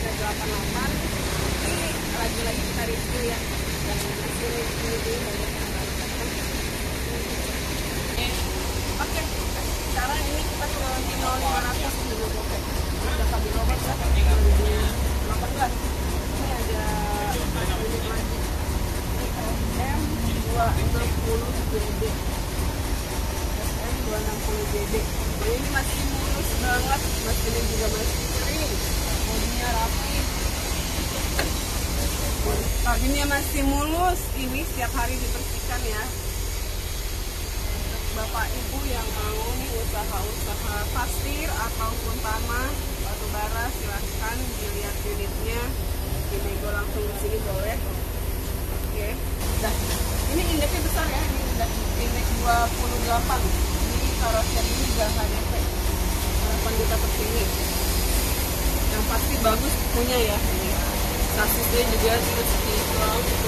88. Ini lagi-lagi kita review ya, dan masih review ini banyak yang baru datang. Oke, sekarang ini kita ke Kino 500 dulu. Oke, ini udah kami robot ya, 2018. Ini ada unit lagi, ini SM260JD. SM260JD. Ini masih mulus banget, mesinnya juga masih kering, bodinya rapi, kabinnya masih mulus. Ini setiap hari dibersihkan ya. Untuk bapak ibu yang mau nih usaha-usaha pasir ataupun tanah batu bara, silahkan dilihat unitnya, dinego langsung ke sini boleh. Oke, nah ini indeksnya besar ya, ini udah indeks 28. Karoseri ini juga HDP 8 juta per sini. Yang pasti bagus punya ya. Sasisnya juga istiqlal gitu.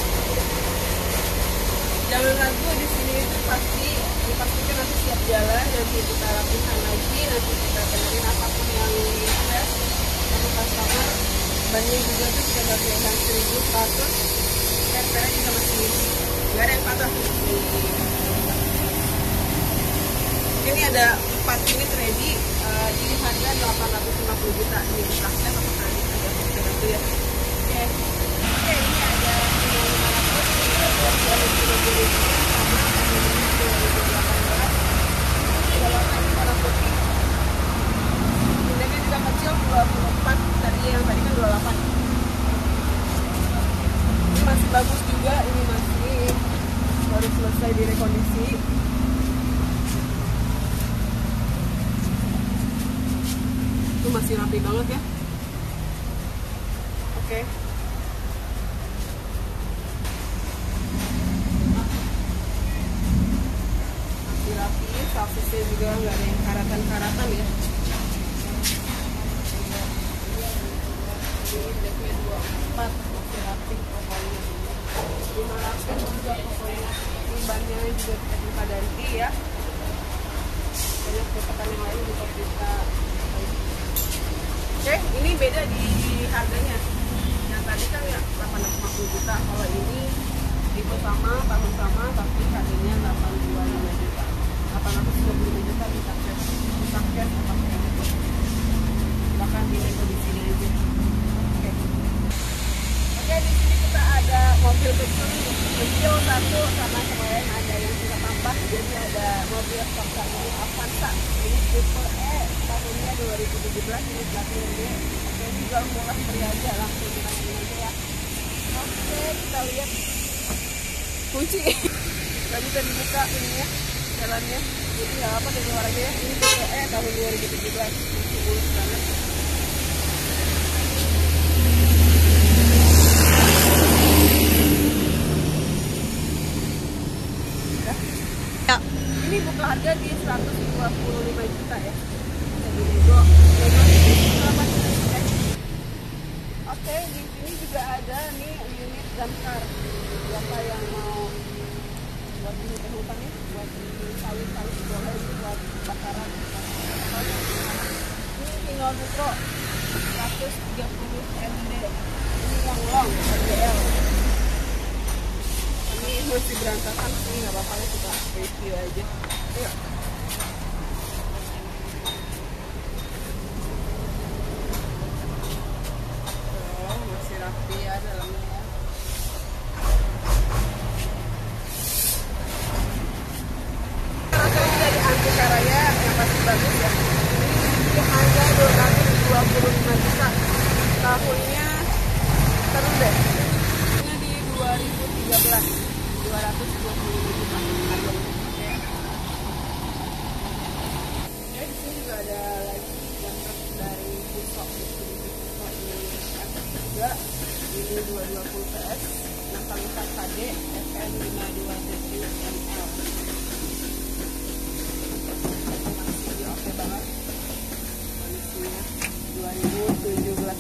Jangan ragu, di sini itu pasti dipastikan nanti siap jalan, nanti kita rapikan lagi, nanti kita benerin apapun yang request dari customer. Bannya juga tuh sudah berkaitan 1100. Pernya juga masih nggak ada yang patah. Ini ada 4 unit ready, di harga 850 juta. Ini dipakai apa kali ada sesuatu ya. Oke, ini ada 500 sama 2018. Ini warna warna putih. Indeknya juga kecil 24, tadi yang tadi kan 28. Ini masih bagus juga, ini masih baru selesai direkondisi. Itu masih rapi banget ya. Oke. Masih rapi, sasisnya juga nggak ada yang karatan-karatan ya. Ini indeknya 24, masih rapi pokoknya. 500 juga pokoknya. Ini bannya juga kita ganti ya. Banyak pekan yang lain juga kita. Oke, ini beda di harganya. Yang tadi kan ya 850 juta. Kalau ini tipe sama, tahun sama, tapi harganya 825 juta. 825 juta bisa cash apa kayak. Bahkan dinego di sini aja. Oke. Oke, di sini kita ada mobil kecil satu, sama kemarin ada yang kita tambah. Jadi ada mobil Toyota ini Avanza. Ini tipe E, tahunnya 2017, ini platinum. Oke, juga murah meriah aja, langsung dirasain aja ya. Oke, kita lihat kunci. Gak bisa dibuka ini ya, jalannya. Jadi nggak apa dari luarnya ya. Ini tipe E tahun 2017, masih mulus banget. Ya, ini buka harga di 125 juta ya. Oke, di sini juga ada nih unit damkar. Siapa yang mau buat ini hutan nih, buat sawit-sawit boleh, buat bakaran. Ini Kino Nitro 130 MD. Ini yang long MDL. Ini masih berantakan, ini nggak apa-apa ya, kita review aja. Yuk. Rapi ya dalamnya ya. Rasanya dari anti karaya yang pasti bagus ya. Ini harga 225 juta. Tahunnya terus deh. Ini di 2013, 225 juta. Oke. Oke, di sini juga ada lagi yang truk dari Pusok Indonesia juga. Ini 220 PS 6x4 HD FM52ZU-ML. Masih oke banget kondisinya. 2017.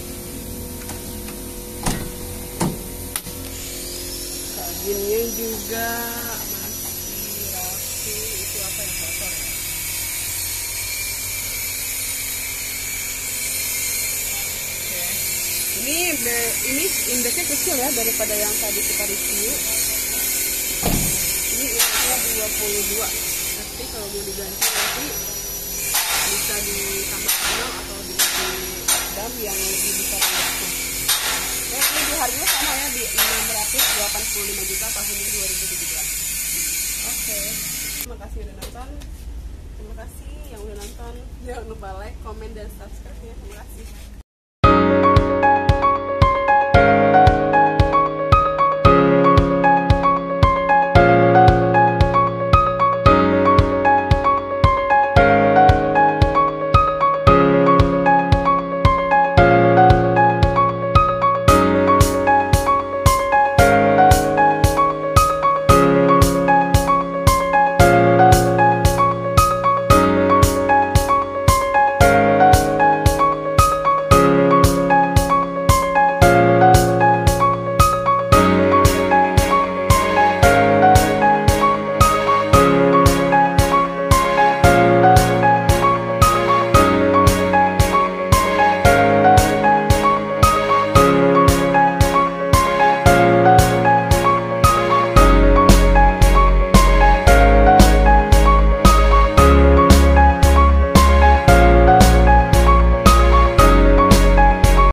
Kabinnya juga masih rapi. Itu apa yang kotor ya? Oke. Ini indeksnya kecil ya daripada yang tadi kita review. Ini indeksnya 22. Tapi kalau mau diganti nanti bisa ditambah channel atau di dam yang lebih besar indeksnya. Ya, ini di harganya sama ya, di 685 juta tahun 2017. Oke. Terima kasih udah nonton. Terima kasih yang udah nonton. Jangan lupa like, komen, dan subscribe ya. Terima kasih.